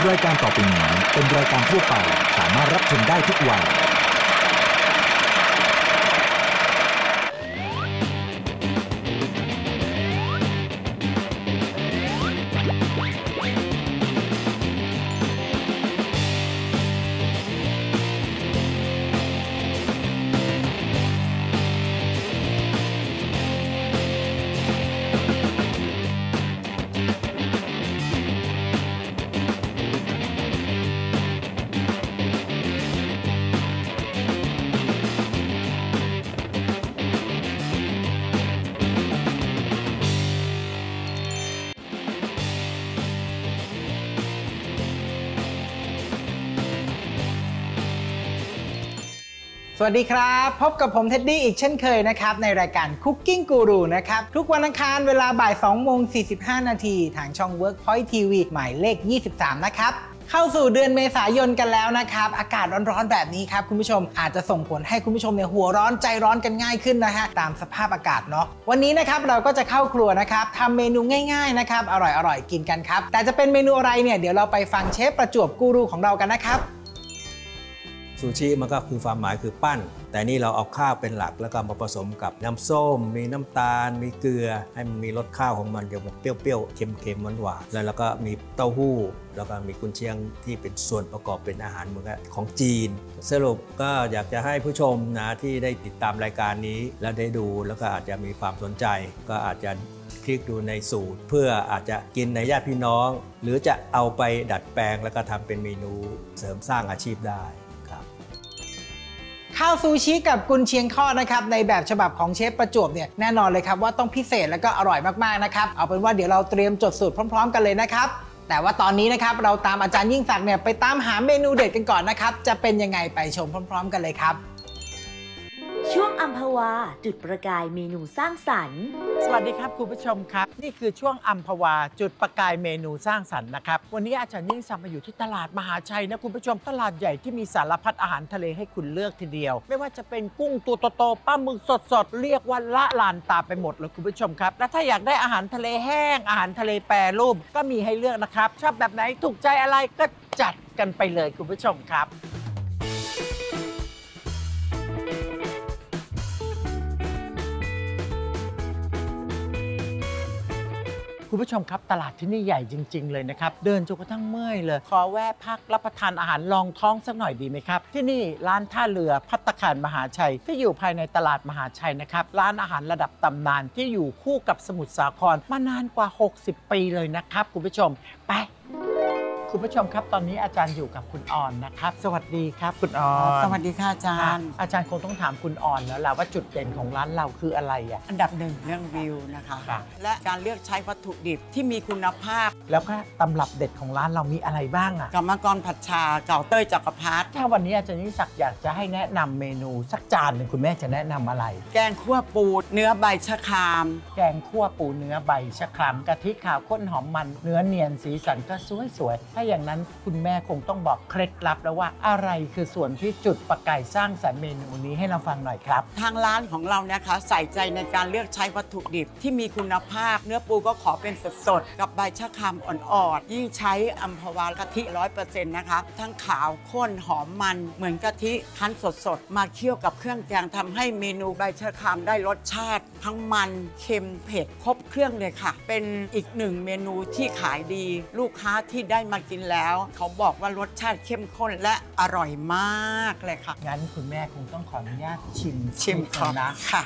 รายการต่อไปนี้เป็นรายการทั่วไปสามารถรับชมได้ทุกวัยสวัสดีครับพบกับผมเท็ดดี้อีกเช่นเคยนะครับในรายการ Cooking Guru นะครับทุกวันอังคารเวลาบ่าย2:45 นาทีทางช่อง Workpoint TV หมายเลข 23 นะครับเข้าสู่เดือนเมษายนกันแล้วนะครับอากาศร้อนๆแบบนี้ครับคุณผู้ชมอาจจะส่งผลให้คุณผู้ชมเนี่ยหัวร้อนใจร้อนกันง่ายขึ้นนะฮะตามสภาพอากาศเนาะวันนี้นะครับเราก็จะเข้าครัวนะครับทำเมนูง่ายๆนะครับอร่อยๆกินกันครับแต่จะเป็นเมนูอะไรเนี่ยเดี๋ยวเราไปฟังเชฟประจวบกูรูของเรากันนะครับซูชิมันก็คือความหมายคือปั้นแต่นี่เราเอาข้าวเป็นหลักแล้วก็มาผสมกับน้ำส้มมีน้ำตาลมีเกลือให้มันมีรสข้าวของมันเดี๋ยวมันเปรี้ยวๆเค็มๆหวานๆแล้วก็มีเต้าหู้แล้วก็มีกุนเชียงที่เป็นส่วนประกอบเป็นอาหารเหมือนกับของจีนสรุปก็อยากจะให้ผู้ชมนะที่ได้ติดตามรายการนี้แล้วได้ดูแล้วก็อาจจะมีความสนใจก็อาจจะคลิกดูในสูตรเพื่ออาจจะกินในญาติพี่น้องหรือจะเอาไปดัดแปลงแล้วก็ทำเป็นเมนูเสริมสร้างอาชีพได้ข้าวซูชิกับกุนเชียงทอดนะครับในแบบฉบับของเชฟประจวบเนี่ยแน่นอนเลยครับว่าต้องพิเศษและก็อร่อยมากๆนะครับเอาเป็นว่าเดี๋ยวเราเตรียมจดสูตรพร้อมๆกันเลยนะครับแต่ว่าตอนนี้นะครับเราตามอาจารย์ยิ่งศักดิ์เนี่ยไปตามหาเมนูเด็ดกันก่อนนะครับจะเป็นยังไงไปชมพร้อมๆกันเลยครับช่วงอัมพวาจุดประกายเมนูสร้างสรรค์สวัสดีครับคุณผู้ชมครับนี่คือช่วงอัมพวาจุดประกายเมนูสร้างสรรค์นะครับวันนี้อาจารย์ยิ่งศักดิ์มาอยู่ที่ตลาดมหาชัยนะคุณผู้ชมตลาดใหญ่ที่มีสารพัดอาหารทะเลให้คุณเลือกทีเดียวไม่ว่าจะเป็นกุ้งตัวโตๆปลาหมึกสดๆเรียกว่าละลานตาไปหมดเลยคุณผู้ชมครับและถ้าอยากได้อาหารทะเลแห้งอาหารทะเลแปรรูปก็มีให้เลือกนะครับชอบแบบไหนถูกใจอะไรก็จัดกันไปเลยคุณผู้ชมครับคุณผู้ชมครับตลาดที่นี่ใหญ่จริงๆเลยนะครับเดินจนกระทั่งเมื่อยเลยขอแวะพักรับประทานอาหารรองท้องสักหน่อยดีไหมครับที่นี่ร้านท่าเรือภัตตาคารมหาชัยที่อยู่ภายในตลาดมหาชัยนะครับร้านอาหารระดับตำนานที่อยู่คู่กับสมุทรสาครมานานกว่า60ปีเลยนะครับคุณผู้ชมไปคุณผู้ชมครับตอนนี้อาจารย์อยู่กับคุณออนนะครับสวัสดีครับคุณออนสวัสดีค่ะอาจารย์อาจารย์คงต้องถามคุณออนแล้วล่ะว่าจุดเด่นของร้านเราคืออะไรอ่ะอันดับหนึ่งเรื่องวิวนะคะและการเลือกใช้วัตถุดิบที่มีคุณภาพแล้วก็ตำรับเด็ดของร้านเรามีอะไรบ้างอ่ะกรรมกรผัดชาเก่าเต้ยจักรพรรดิถ้าวันนี้อาจารย์ยิ่งศักดิ์อยากจะให้แนะนำเมนูสักจานหนึ่งคุณแม่จะแนะนำอะไรแกงคั่วปูเนื้อใบชะครามแกงคั่วปูเนื้อใบชะครามกะทิขาวข้นหอมมันเนื้อเนียนสีสันก็สวยๆถ้าอย่างนั้นคุณแม่คงต้องบอกเคล็ดลับแล้วว่าอะไรคือส่วนที่จุดประกายสร้างสรรค์เมนูนี้ให้เราฟังหน่อยครับทางร้านของเรานะคะใส่ใจในการเลือกใช้วัตถุดิบที่มีคุณภาพเนื้อปูก็ขอเป็นสดๆกับใบชะครามอ่อนๆยิ่งใช้อัมพวากะทิ 100% นะคะทั้งขาวข้นหอมมันเหมือนกะทิคั้นสดๆมาเคี่ยวกับเครื่องแกงทำให้เมนูใบชะครามได้รสชาติทั้งมันเค็มเผ็ดครบเครื่องเลยค่ะเป็นอีกหนึ่งเมนูที่ขายดีลูกค้าที่ได้มากินแล้วเขาบอกว่ารสชาติเข้มข้นและอร่อยมากเลยค่ะงั้นคุณแม่คงต้องขออนุญาตชิมก่อนนะค่ะ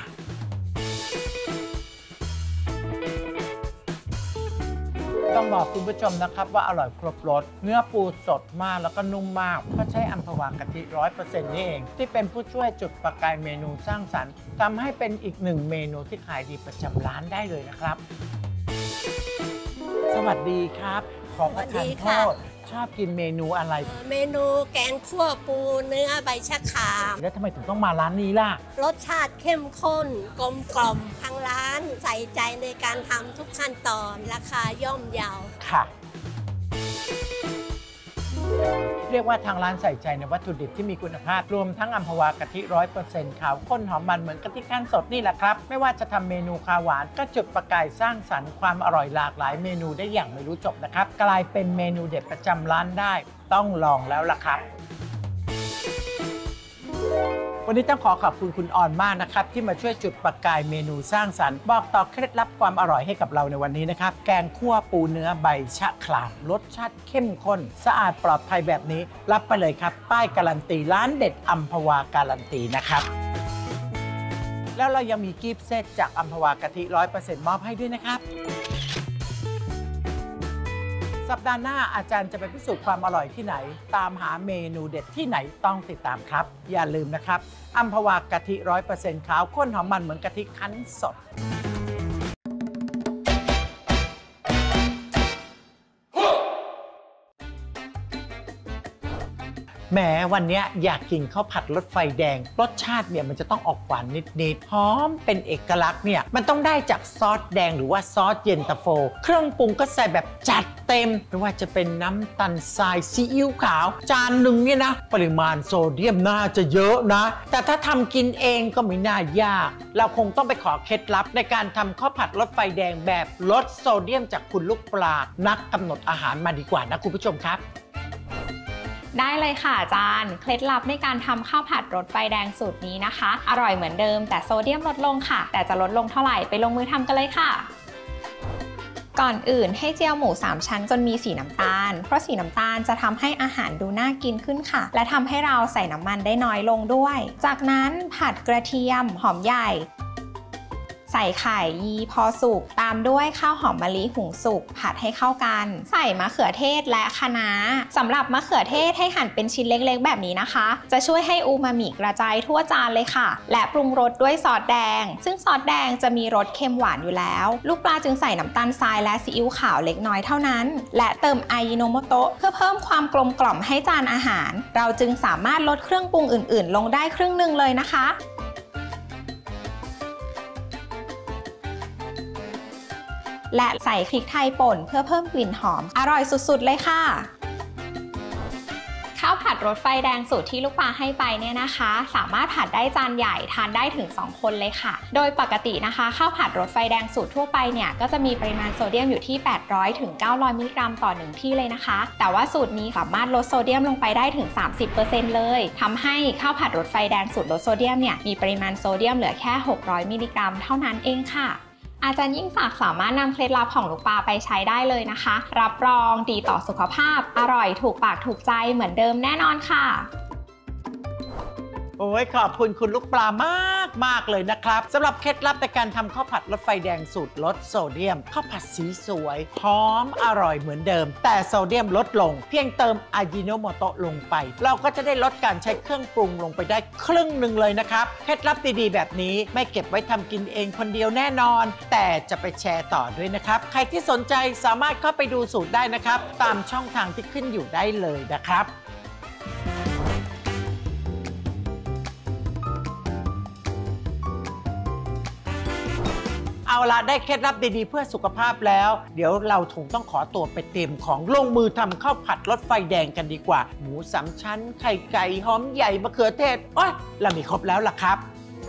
ต้องบอกคุณผู้ชมนะครับว่าอร่อยครบรสเนื้อปูสดมากแล้วก็นุ่มมากเพราะใช้อัมพวากะทิ 100% นี่เองที่เป็นผู้ช่วยจุดประกายเมนูสร้างสรรค์ทำให้เป็นอีกหนึ่งเมนูที่ขายดีประจำร้านได้เลยนะครับสวัสดีครับขอประทานโทษชอบกินเมนูอะไรเมนูแกงคั่วปูเนื้อใบชะครามแล้วทำไมถึงต้องมาร้านนี้ล่ะรสชาติเข้มข้นกลมกล่อมทางร้านใส่ใจในการทำทุกขั้นตอนราคาย่อมเยาค่ะเรียกว่าทางร้านใส่ใจในวัตถุดิบที่มีคุณภาพรวมทั้งอัมพวากะทิ 100% ขาวข้นหอมมันเหมือนกะทิขั้นสดนี่แหละครับไม่ว่าจะทำเมนูคาวหวานก็จุดประกายสร้างสรรค์ความอร่อยหลากหลายเมนูได้อย่างไม่รู้จบนะครับกลายเป็นเมนูเด็ดประจำร้านได้ต้องลองแล้วล่ะครับวันนี้ต้องขอบคุณคุณออนมากนะครับที่มาช่วยจุดประกายเมนูสร้างสรรค์บอกต่อเคล็ดลับความอร่อยให้กับเราในวันนี้นะครับแกงคั่วปูเนื้อใบชะครามรสชาติเข้มข้นสะอาดปลอดภัยแบบนี้รับไปเลยครับป้ายการันตีร้านเด็ดอัมพวาการันตีนะครับแล้วเรายังมีกิฟต์เซตจากอัมพวากะทิ 100% มอบให้ด้วยนะครับสัปดาห์หน้าอาจารย์จะไปพิสูจน์ความอร่อยที่ไหนตามหาเมนูเด็ดที่ไหนต้องติดตามครับอย่าลืมนะครับอัมพวากะทิ 100% ขาวข้นหอมมันเหมือนกะทิคั้นสดแหมวันนี้อยากกินข้าวผัดรสไฟแดงรสชาติเนี่ยมันจะต้องออกหวานนิดๆหอมเป็นเอกลักษณ์เนี่ยมันต้องได้จากซอสแดงหรือว่าซอสเย็นตาโฟเครื่องปรุงก็ใส่แบบจัดเต็มไม่ว่าจะเป็นน้ำตาลทรายซีอิ๊วขาวจานหนึ่งเนี่ยนะปริมาณโซเดียมน่าจะเยอะนะแต่ถ้าทำกินเองก็ไม่น่ายากเราคงต้องไปขอเคล็ดลับในการทำข้าวผัดรสไฟแดงแบบลดโซเดียมจากคุณลูกปลานักกำหนดอาหารมาดีกว่านะคุณผู้ชมครับได้เลยค่ะอาจารย์เคล็ดลับในการทำข้าวผัดรสไฟแดงสูตรนี้นะคะอร่อยเหมือนเดิมแต่โซเดียมลดลงค่ะแต่จะลดลงเท่าไหร่ไปลงมือทำกันเลยค่ะก่อนอื่นให้เจียวหมู3ชั้นจนมีสีน้ำตาลเพราะสีน้ำตาลจะทำให้อาหารดูน่ากินขึ้นค่ะและทำให้เราใส่น้ำมันได้น้อยลงด้วยจากนั้นผัดกระเทียมหอมใหญ่ใส่ไข่ยีพอสุกตามด้วยข้าวหอมมะลิหุงสุกผัดให้เข้ากันใส่มะเขือเทศและคะน้าสำหรับมะเขือเทศให้หั่นเป็นชิ้นเล็กๆแบบนี้นะคะจะช่วยให้อูมามิกระจายทั่วจานเลยค่ะและปรุงรสด้วยซอสแดงซึ่งซอสแดงจะมีรสเค็มหวานอยู่แล้วลูกปลาจึงใส่น้ำตาลทรายและซีอิ๊วขาวเล็กน้อยเท่านั้นและเติมอายิโนโมโตะเพื่อเพิ่มความกลมกล่อมให้จานอาหารเราจึงสามารถลดเครื่องปรุงอื่นๆลงได้ครึ่งหนึ่งเลยนะคะและใส่พริกไทยป่นเพื่อเพิ่มกลิ่นหอมอร่อยสุดๆเลยค่ะข้าวผัดรสไฟแดงสูตรที่ลูกปลาให้ไปเนี่ยนะคะสามารถผัดได้จานใหญ่ทานได้ถึง2คนเลยค่ะโดยปกตินะคะข้าวผัดรสไฟแดงสูตรทั่วไปเนี่ยก็จะมีปริมาณโซเดียมอยู่ที่800 ถึง 900 มิลลิกรัมต่อ1ที่เลยนะคะแต่ว่าสูตรนี้สามารถลดโซเดียมลงไปได้ถึง 30% เลยทำให้ข้าวผัดรสไฟแดงสูตรลดโซเดียมเนี่ยมีปริมาณโซเดียมเหลือแค่600 มิลลิกรัมเท่านั้นเองค่ะอาจารย์ยิ่งศักดิ์สามารถนำเคล็ดลับของลูกปลาไปใช้ได้เลยนะคะรับรองดีต่อสุขภาพอร่อยถูกปากถูกใจเหมือนเดิมแน่นอนค่ะโอ้ยขอบคุณคุณลูกปลามากเลยนะครับสำหรับเคล็ดลับในการทำข้าวผัดรสไฟแดงสูตรลดโซเดียมข้าวผัดสีสวยหอมอร่อยเหมือนเดิมแต่โซเดียมลดลงเพียงเติมอายิโนโมโตะลงไปเราก็จะได้ลดการใช้เครื่องปรุงลงไปได้ครึ่งหนึ่งเลยนะครับเคล็ดลับดีๆแบบนี้ไม่เก็บไว้ทำกินเองคนเดียวแน่นอนแต่จะไปแชร์ต่อด้วยนะครับใครที่สนใจสามารถเข้าไปดูสูตรได้นะครับตามช่องทางที่ขึ้นอยู่ได้เลยนะครับเอาละได้เคล็ดลับดีๆเพื่อสุขภาพแล้วเดี๋ยวเราคงต้องขอตัวไปเตรียมของลงมือทำข้าวผัดรสไฟแดงกันดีกว่าหมู3ชั้นไข่ไก่หอมใหญ่มะเขือเทศโอ๊ยเรามีครบแล้วล่ะครับ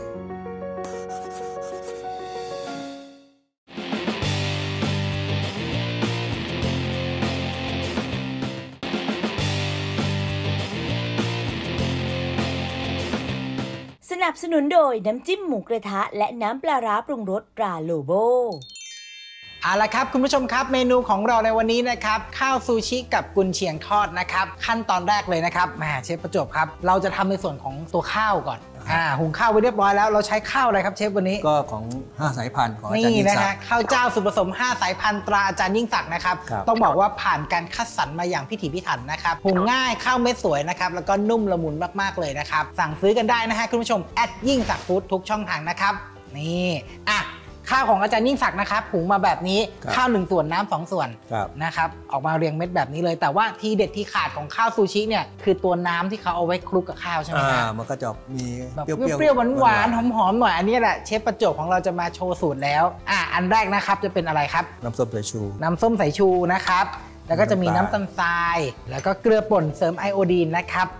สนับสนุนโดยน้ำจิ้มหมูกระทะและน้ำปลาร้าปรุงรสตราโลโบเอาละครับคุณผู้ชมครับเมนูของเราในวันนี้นะครับข้าวซูชิกับกุนเชียงทอดนะครับขั้นตอนแรกเลยนะครับแหมเชฟประจวบครับเราจะทำในส่วนของตัวข้าวก่อนหุงข้าวไว้เรียบร้อยแล้วเราใช้ข้าวอะไรครับเชฟวันนี้ก็ของ5สายพันธุ์ของอาจารย์ยิ่งศักดิ์นี่นะฮะข้าวเจ้าสูตรผสม5สายพันธุ์ตราอาจารย์ยิ่งศักดิ์นะครับต้องบอกว่าผ่านการคัดสรรมาอย่างพิถีพิถันนะครับหุงง่ายข้าวเม็ดสวยนะครับแล้วก็นุ่มละมุนมากๆเลยนะครับสั่งซื้อกันได้นะฮะคุณผู้ชมยิ่งศักดิ์ฟู้ดทุกช่องทางนะครับนี่ข้าวของอาจารย์ยิ่งศักดิ์นะครับหุงมาแบบนี้ข้าว1ส่วนน้ำ2ส่วนนะครับออกมาเรียงเม็ดแบบนี้เลยแต่ว่าทีเด็ดที่ขาดของข้าวซูชิเนี่ยคือตัวน้ำที่เขาเอาไว้คลุกกับข้าวใช่ไหมครับมันก็จะมีเปรี้ยวๆหวานๆหอมๆหน่อยอันนี้แหละเชฟประจวบของเราจะมาโชว์สูตรแล้วอันแรกนะครับจะเป็นอะไรครับน้ำส้มสายชูน้ำส้มสายชูนะครับแล้วก็จะมีน้ำตาลทรายแล้วก็เกลือป่นเสริมไอโอดีนนะครับ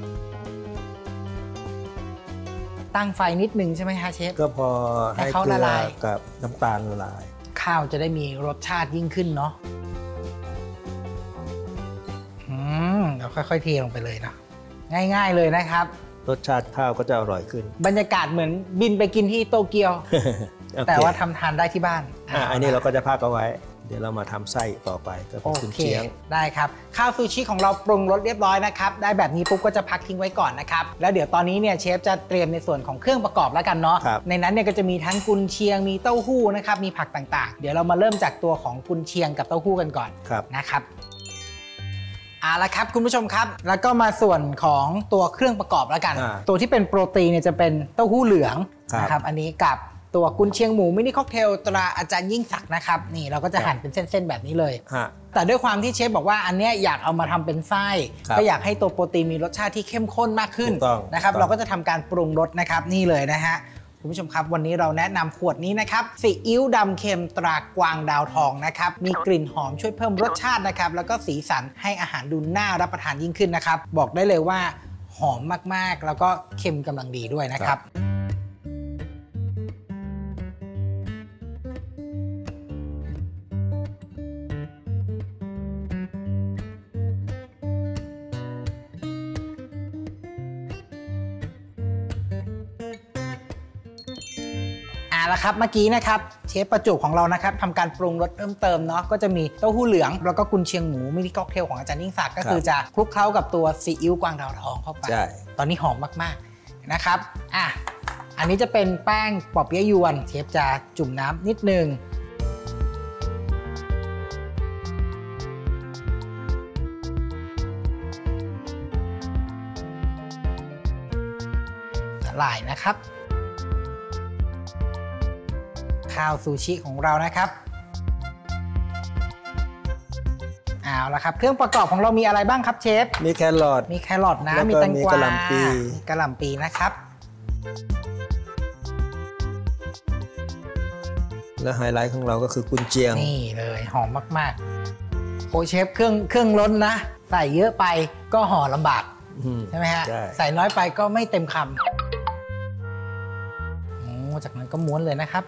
ตั้งไฟนิดนึงใช่ไหมคะเชฟก็พอให้เกลือกับน้ำตาลละลายข้าวจะได้มีรสชาติยิ่งขึ้นเนาะเราค่อยๆเทลงไปเลยนะง่ายๆเลยนะครับรสชาติข้าวก็จะอร่อยขึ้นบรรยากาศเหมือนบินไปกินที่โตเกียว แต่ว่าทำทานได้ที่บ้านอันนี้เราก็จะพักเอาไว้เดี๋ยวเรามาทำไส้ต่อไปก็เป็นกุนเชียงได้ครับข้าวซูชิของเราปรุงรสเรียบร้อยนะครับได้แบบนี้ปุ๊บก็จะพักทิ้งไว้ก่อนนะครับแล้วเดี๋ยวตอนนี้เนี่ยเชฟจะเตรียมในส่วนของเครื่องประกอบแล้วกันเนาะในนั้นเนี่ยก็จะมีทั้งกุนเชียงมีเต้าหู้นะครับมีผักต่างๆเดี๋ยวเรามาเริ่มจากตัวของกุนเชียงกับเต้าหู้กันก่อนนะครับเอาละครับคุณผู้ชมครับแล้วก็มาส่วนของตัวเครื่องประกอบแล้วกันตัวที่เป็นโปรตีนเนี่ยจะเป็นเต้าหู้เหลืองนะครับอันนี้กับตัวกุนเชียงหมูมินิค็อกเทลตราอาจารย์ยิ่งศักดิ์นะครับนี่เราก็จะหั่นเป็นเส้นๆแบบนี้เลยแต่ด้วยความที่เชฟบอกว่าอันนี้อยากเอามาทำเป็นไส้ก็อยากให้ตัวโปรตีนมีรสชาติที่เข้มข้นมากขึ้นนะครับเราก็จะทำการปรุงรสนะครับนี่เลยนะฮะคุณผู้ชมครับวันนี้เราแนะนำขวดนี้นะครับซีอิ๊วดำเค็มตรากวางดาวทองนะครับมีกลิ่นหอมช่วยเพิ่มรสชาตินะครับแล้วก็สีสันให้อาหารดูน่ารับประทานยิ่งขึ้นนะครับบอกได้เลยว่าหอมมากๆแล้วก็เค็มกำลังดีด้วยนะครับแล้วครับเมื่อกี้นะครับเชฟประจุของเรานะครับทำการปรุงรสเพิ่มเติมเนาะก็จะมีเต้าหู้เหลืองแล้วก็กุนเชียงหมูมินิค็อกเทลของอาจารย์ยิ่งศักดิ์ก็คือจะคลุกเคล้ากับตัวซีอิ๊วกวางดาวทองเข้าไปตอนนี้หอมมากๆนะครับอันนี้จะเป็นแป้งปอเปี๊ยะยวนเชฟจะจุ่มน้ำนิดนึงละลายนะครับข้าวซูชิของเรานะครับเอาละครับเครื่องประกอบของเรามีอะไรบ้างครับเชฟมีแครอทนะมีแตงกวามีกะหล่ำปีนะครับและไฮไลท์ของเราก็คือกุนเชียงนี่เลยหอมมากๆโอ้เชฟเครื่องล้นนะใส่เยอะไปก็ห่อลำบากใช่ไหมฮะใส่น้อยไปก็ไม่เต็มคำจากนั้นก็ม้วนเลยนะครับ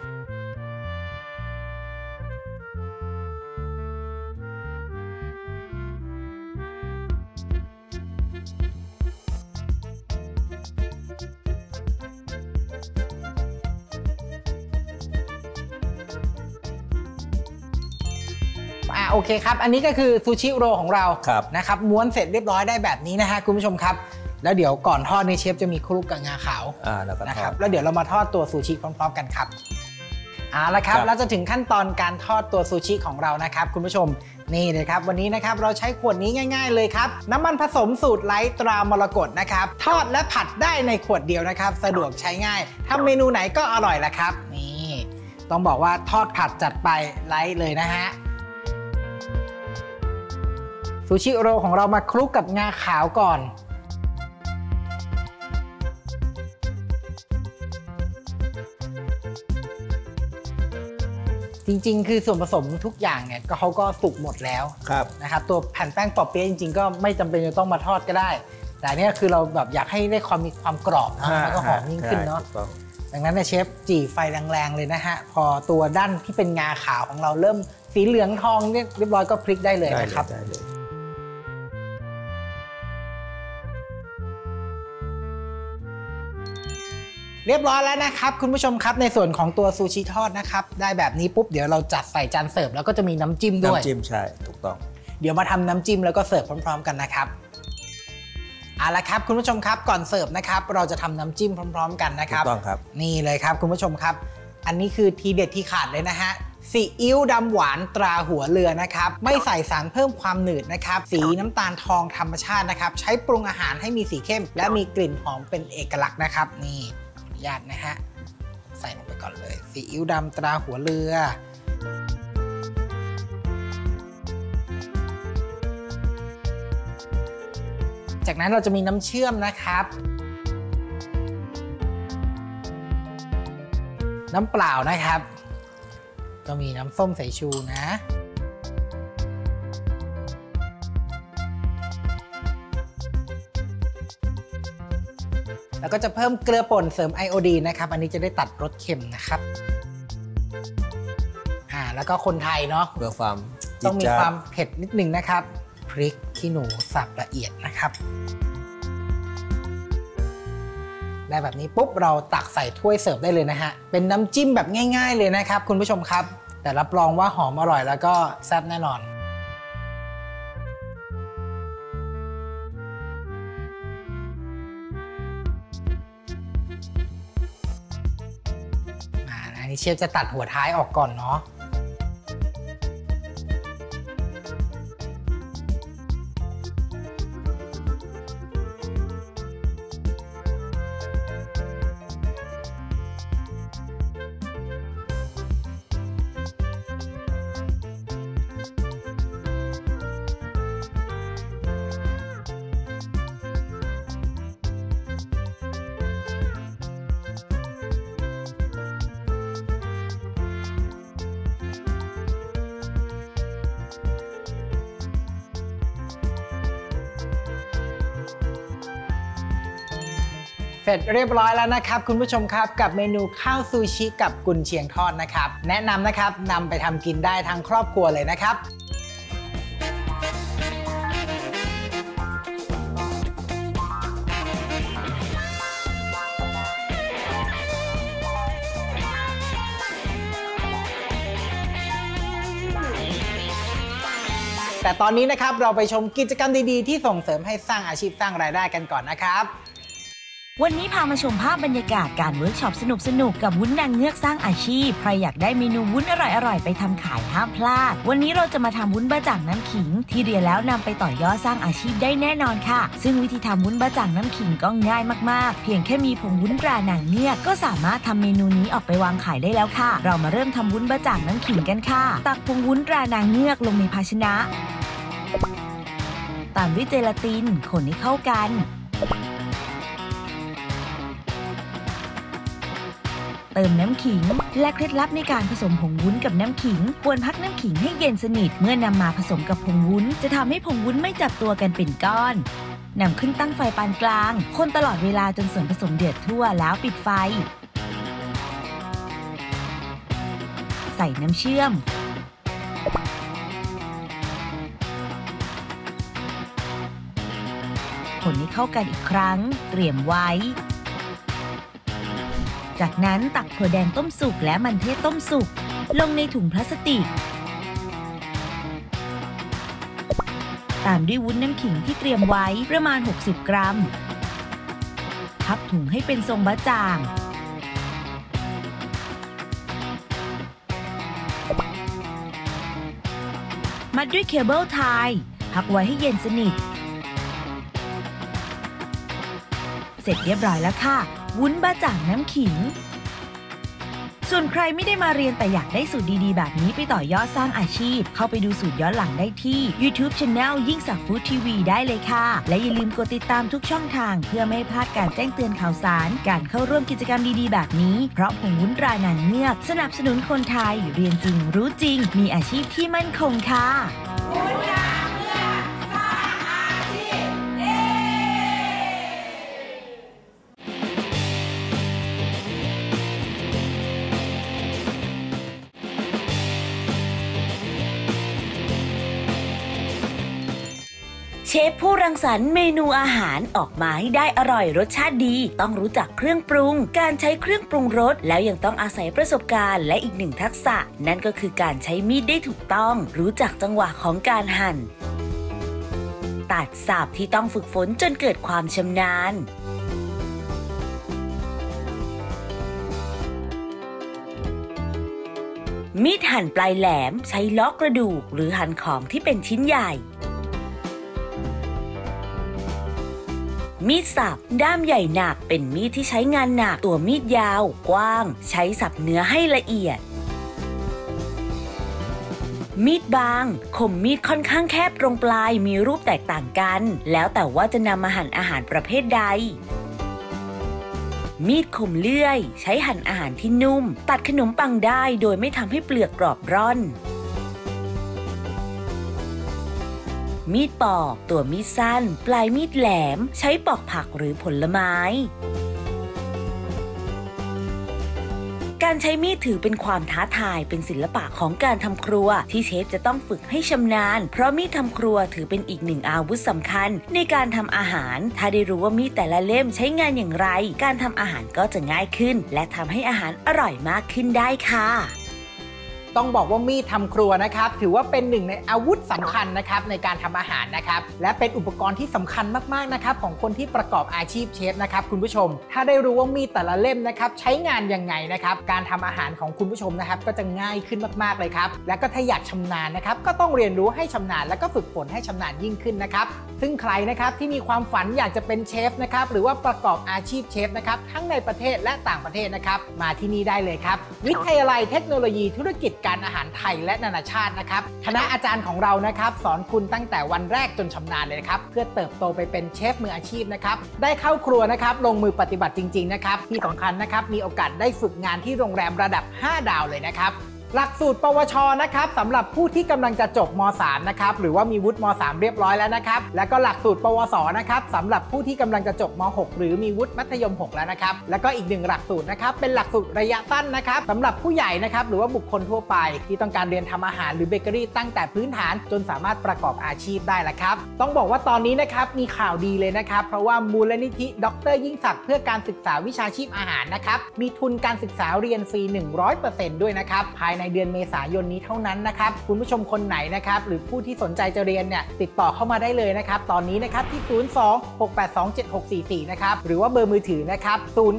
โอเคครับอันนี้ก็คือซูชิโรของเรานะครับม้วนเสร็จเรียบร้อยได้แบบนี้นะฮะคุณผู้ชมครับแล้วเดี๋ยวก่อนทอดนี่เชฟจะมีคลุกกับงาขาวนะครับแล้วเดี๋ยวเรามาทอดตัวซูชิพร้อมๆกันครับละครับเราจะถึงขั้นตอนการทอดตัวซูชิของเรานะครับคุณผู้ชมนี่เลยครับวันนี้นะครับเราใช้ขวดนี้ง่ายๆเลยครับน้ำมันผสมสูตรไลท์ตรามรกตนะครับทอดและผัดได้ในขวดเดียวนะครับสะดวกใช้ง่ายทำเมนูไหนก็อร่อยละครับนี่ต้องบอกว่าทอดผัดจัดไปไลท์เลยนะฮะซูชิโรของเรามาคลุกกับงาขาวก่อนจริงๆคือส่วนผสมทุกอย่างเนี่ยเขาก็สุกหมดแล้วนะครับตัวแผ่นแป้งปอเปี๊ยะจริงๆก็ไม่จำเป็นจะต้องมาทอดก็ได้แต่นี่คือเราแบบอยากให้ได้มีความกรอบนะแล้วก็หอมยิ่งขึ้นเนาะดังนั้นเชฟจี่ไฟแรงๆเลยนะฮะพอตัวด้านที่เป็นงาขาวของเราเริ่มสีเหลืองทองเรียบร้อยก็พลิกได้เลยนะครับเรียบร้อยแล้วนะครับคุณผู้ชมครับในส่วนของตัวซูชิทอดนะครับได้แบบนี้ปุ๊บเดี๋ยวเราจัดใส่จานเสิร์ฟแล้วก็จะมีน้ำจิ้มด้วยน้ำจิ้มใช่ถูกต้องเดี๋ยวมาทำน้ำจิ้มแล้วก็เสิร์ฟพร้อมๆกันนะครับเอาละครับคุณผู้ชมครับก่อนเสิร์ฟนะครับเราจะทำน้ำจิ้มพร้อมๆกันนะครับถูกต้องครับนี่เลยครับคุณผู้ชมครับอันนี้คือทีเด็ดที่ขาดเลยนะฮะซีอิ๊วดำหวานตราหัวเรือนะครับไม่ใส่สารเพิ่มความหนืดนะครับสีน้ำตาลทองธรรมชาตินะครับใช้ปรุงอาหารให้มีสีเข้มและมีกลิ่นหอมเป็นเอกลักษณ์นะครับนี่ญาตินะฮะใส่ลงไปก่อนเลยซีอิ๊วดำตราหัวเรือจากนั้นเราจะมีน้ำเชื่อมนะครับน้ำเปล่านะครับก็มีน้ำส้มสายชูนะแล้วก็จะเพิ่มเกลือป่นเสริมไอโอดีนนะครับอันนี้จะได้ตัดรสเค็มนะครับแล้วก็คนไทยเนาะเพื่อความต้องมีความเผ็ดนิดนึงนะครับพริกขี้หนูสับละเอียดนะครับได้แบบนี้ปุ๊บเราตักใส่ถ้วยเสิร์ฟได้เลยนะฮะเป็นน้ำจิ้มแบบง่ายๆเลยนะครับคุณผู้ชมครับแต่รับรองว่าหอมอร่อยแล้วก็แซ่บแน่นอนอันนี้เชฟจะตัดหัวท้ายออกก่อนเนาะเสร็จเรียบร้อยแล้วนะครับคุณผู้ชมครับกับเมนูข้าวซูชิกับกุนเชียงทอดนะครับแนะนำนะครับนำไปทำกินได้ทั้งครอบครัวเลยนะครับแต่ตอนนี้นะครับเราไปชมกิจกรรมดีๆที่ส่งเสริมให้สร้างอาชีพสร้างรายได้กันก่อนนะครับวันนี้พามาชมภาพบรรยากาศการเวิร์กช็อปสนุกๆกับวุ้นนางเงือกสร้างอาชีพใครอยากได้เมนูวุ้นอร่อยๆไปทำขายห้ามพลาดวันนี้เราจะมาทำวุ้นบะจ่างน้ำขิงที่เรียนแล้วนำไปต่อยอดสร้างอาชีพได้แน่นอนค่ะซึ่งวิธีทำวุ้นบะจ่างน้ำขิงก็ง่ายมากๆเพียงแค่มีผงวุ้นตรานางเงือกก็สามารถทำเมนูนี้ออกไปวางขายได้แล้วค่ะเรามาเริ่มทำวุ้นบะจ่างน้ำขิงกันค่ะตักผงวุ้นตรานางเงือกลงในภาชนะตามด้วยเจลาตินคนให้เข้ากันเติมน้ำขิงและเคล็ดลับในการผสมผงวุ้นกับน้ำขิงควรพักน้ำขิงให้เย็นสนิทเมื่อนำมาผสมกับผงวุ้นจะทำให้ผงวุ้นไม่จับตัวกันเป็นก้อนนำขึ้นตั้งไฟปานกลางคนตลอดเวลาจนส่วนผสมเดือดทั่วแล้วปิดไฟใส่น้ำเชื่อมคนให้เข้ากันอีกครั้งเตรียมไว้จากนั้นตักถั่วแดงต้มสุกและมันเทศต้มสุกลงในถุงพลาสติกตามด้วยวุ้นน้ำขิงที่เตรียมไว้ประมาณ60 กรัมพับถุงให้เป็นทรงบะจ่างมัดด้วยเคเบิลไทยพักไว้ให้เย็นสนิทเสร็จเรียบร้อยแล้วค่ะวุ้นบะจ่างน้ำขิงส่วนใครไม่ได้มาเรียนแต่อยากได้สูตรดีๆแบบนี้ไปต่อยอดสร้างอาชีพเข้าไปดูสูตรย้อนหลังได้ที่ YouTube Channel ยิ่งศักดิ์ฟู้ดทีวีได้เลยค่ะและอย่าลืมกดติดตามทุกช่องทางเพื่อไม่พลาดการแจ้งเตือนข่าวสารการเข้าร่วมกิจกรรมดีๆแบบนี้เพราะผงวุ้นตรานางเงือกสนับสนุนคนไทยเรียนจริงรู้จริงมีอาชีพที่มั่นคงค่ะเชฟผู้รังสรรค์เมนูอาหารออกมาให้ได้อร่อยรสชาติดีต้องรู้จักเครื่องปรุงการใช้เครื่องปรุงรสแล้วยังต้องอาศัยประสบการณ์และอีกหนึ่งทักษะนั่นก็คือการใช้มีดได้ถูกต้องรู้จักจังหวะของการหั่นตัดสับที่ต้องฝึกฝนจนเกิดความชำนาญมีดหั่นปลายแหลมใช้ล็อกกระดูกหรือหั่นของที่เป็นชิ้นใหญ่มีดสับด้ามใหญ่หนักเป็นมีดที่ใช้งานหนักตัวมีดยาวกว้างใช้สับเนื้อให้ละเอียดมีดบางคมมีดค่อนข้างแคบตรงปลายมีรูปแตกต่างกันแล้วแต่ว่าจะนำมาหั่นอาหารประเภทใดมีดคมเลื่อยใช้หั่นอาหารที่นุ่มตัดขนมปังได้โดยไม่ทำให้เปลือกกรอบร่อนมีดปอก ตัวมีดสั้น ปลายมีดแหลม ใช้ปอกผักหรือผลไม้การใช้มีดถือเป็นความท้าทายเป็นศิลปะของการทำครัวที่เชฟจะต้องฝึกให้ชำนาญเพราะมีดทำครัวถือเป็นอีกหนึ่งอาวุธสำคัญในการทำอาหารถ้าได้รู้ว่ามีดแต่ละเล่มใช้งานอย่างไรการทำอาหารก็จะง่ายขึ้นและทำให้อาหารอร่อยมากขึ้นได้ค่ะต้องบอกว่ามีดทำครัวนะครับถือว่าเป็นหนึ่งในอาวุธสำคัญนะครับในการทำอาหารนะครับและเป็นอุปกรณ์ที่สำคัญมากๆนะครับของคนที่ประกอบอาชีพเชฟนะครับคุณผู้ชมถ้าได้รู้ว่ามีดแต่ละเล่มนะครับใช้งานยังไงนะครับการทำอาหารของคุณผู้ชมนะครับก็จะง่ายขึ้นมากๆเลยครับและก็ถ้าอยากชำนาญนะครับก็ต้องเรียนรู้ให้ชำนาญและก็ฝึกฝนให้ชำนาญยิ่งขึ้นนะครับซึ่งใครนะครับที่มีความฝันอยากจะเป็นเชฟนะครับหรือว่าประกอบอาชีพเชฟนะครับทั้งในประเทศและต่างประเทศนะครับมาที่นี่ได้เลยครับวิทยาลัยเทคโนโลยีธุรกิจการอาหารไทยและนานาชาตินะครับคณะอาจารย์ของเรานะครับสอนคุณตั้งแต่วันแรกจนชำนาญเลยนะครับเพื่อเติบโตไปเป็นเชฟมืออาชีพนะครับได้เข้าครัวนะครับลงมือปฏิบัติจริงๆนะครับที่สำคัญนะครับมีโอกาสได้ฝึกงานที่โรงแรมระดับ5 ดาวเลยนะครับหลักสูตรปวชนะครับสำหรับผู้ที่กำลังจะจบม.3 นะครับหรือว่ามีวุฒิม.3 เรียบร้อยแล้วนะครับแล้วก็หลักสูตรปวสนะครับสำหรับผู้ที่กำลังจะจบม.6 หรือมีวุฒิมัธยม 6 แล้วนะครับแล้วก็อีกหนึ่งหลักสูตรนะครับเป็นหลักสูตรระยะสั้นนะครับสำหรับผู้ใหญ่นะครับหรือว่าบุคคลทั่วไปที่ต้องการเรียนทำอาหารหรือเบเกอรี่ตั้งแต่พื้นฐานจนสามารถประกอบอาชีพได้แล้วครับต้องบอกว่าตอนนี้นะครับมีข่าวดีเลยนะครับเพราะว่ามูลนิธิดร.ยิ่งศักดิ์เพื่อการศึกษาวิชาชีพอาหารนะครับมีทุนการศึกษาเรียนฟรี 100% ด้วยนะครับภายในเดือนเมษายนนี้เท่านั้นนะครับคุณผู้ชมคนไหนนะครับหรือผู้ที่สนใจจะเรียนเนี่ยติดต่อเข้ามาได้เลยนะครับตอนนี้นะครับที่02-682-7644นะครับหรือว่าเบอร์มือถือนะครับ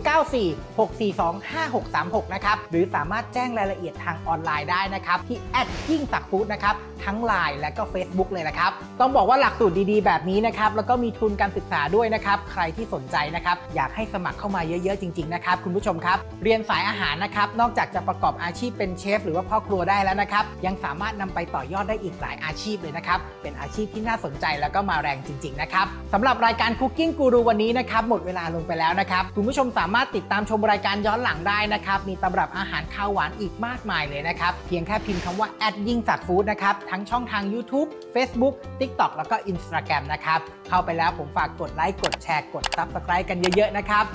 0946425636นะครับหรือสามารถแจ้งรายละเอียดทางออนไลน์ได้นะครับที่ยิ่งศักดิ์ฟู้ดนะครับทั้ง LINE และก็ Facebook เลยนะครับต้องบอกว่าหลักสูตรดีๆแบบนี้นะครับแล้วก็มีทุนการศึกษาด้วยนะครับใครที่สนใจนะครับอยากให้สมัครเข้ามาเยอะๆจริงๆนะครับคุณผู้ชมครับเรียนสายอาหารนะครับนอกจากจะประกอบอาชีพเป็นเชฟหรือว่าพ่อครัวได้แล้วนะครับยังสามารถนำไปต่อยอดได้อีกหลายอาชีพเลยนะครับเป็นอาชีพที่น่าสนใจแล้วก็มาแรงจริงๆนะครับสำหรับรายการ Cooking Guru วันนี้นะครับหมดเวลาลงไปแล้วนะครับคุณผู้ชมสามารถติดตามชมรายการย้อนหลังได้นะครับมีตำรับอาหารข้าวหวานอีกมากมายเลยนะครับเพียงแค่พิมพ์คำว่ายิ่งศักดิ์ฟู้ดนะครับทั้งช่องทาง YouTube Facebook TikTok แล้วก็ Instagram นะครับเข้าไปแล้วผมฝากกดไลค์กดแชร์กด Subscribe กันเยอะๆนะครับ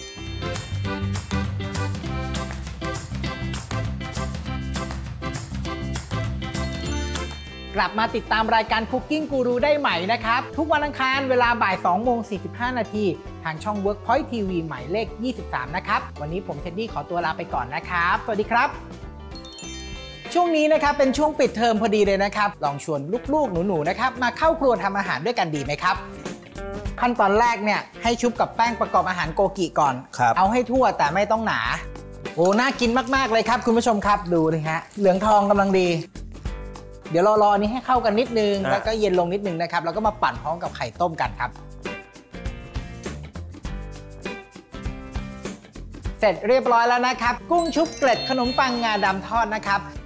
กลับมาติดตามรายการ Cooking Guru ได้ใหม่นะครับทุกวันอังคารเวลาบ่าย 2:45 นาทีทางช่อง Workpoint TV หมายเลข 23 นะครับวันนี้ผมเท็ดดี้ขอตัวลาไปก่อนนะครับสวัสดีครับช่วงนี้นะครับเป็นช่วงปิดเทอมพอดีเลยนะครับลองชวนลูกๆหนูๆนะครับมาเข้าครัวทำอาหารด้วยกันดีไหมครับขั้นตอนแรกเนี่ยให้ชุบกับแป้งประกอบอาหารโกกิก่อนเอาให้ทั่วแต่ไม่ต้องหนาโอ้น่ากินมากๆเลยครับคุณผู้ชมครับดูเลยฮะเหลืองทองกำลังดีเดี๋ยวรออันนี้ให้เข้ากันนิดนึงแล้วก็เย็นลงนิดนึงนะครับแล้วก็มาปั่นพร้อมกับไข่ต้มกันครับเสร็จเรียบร้อยแล้วนะครับกุ้งชุบเกล็ดขนมปังงาดำทอดนะครับ